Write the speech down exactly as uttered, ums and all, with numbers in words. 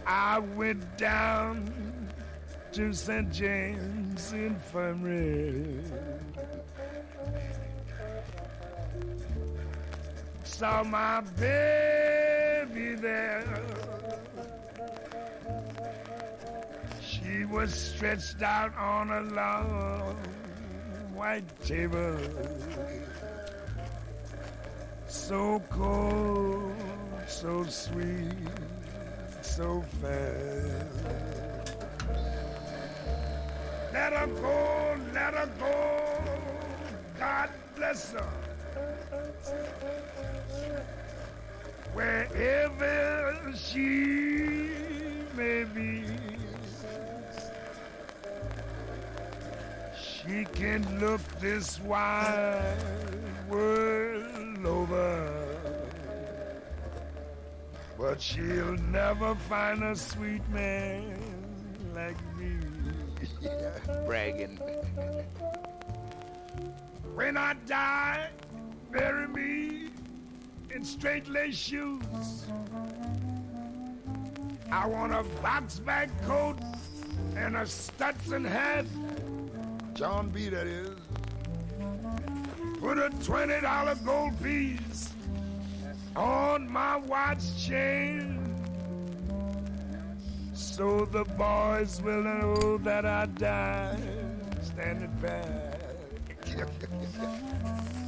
I went down to Saint James Infirmary. Saw my baby there. She was stretched out on a long white table. So cold, so sweet, so fast. Let her go, let her go, God bless her. Wherever she may be, she can look this wide world over, but she'll never find a sweet man like me. Bragging. When I die, bury me in straight lace shoes. I want a box bag coat and a Stetson hat. John B. that is. Put a twenty dollar gold piece on my watch chain, so the boys will know that I died standing back.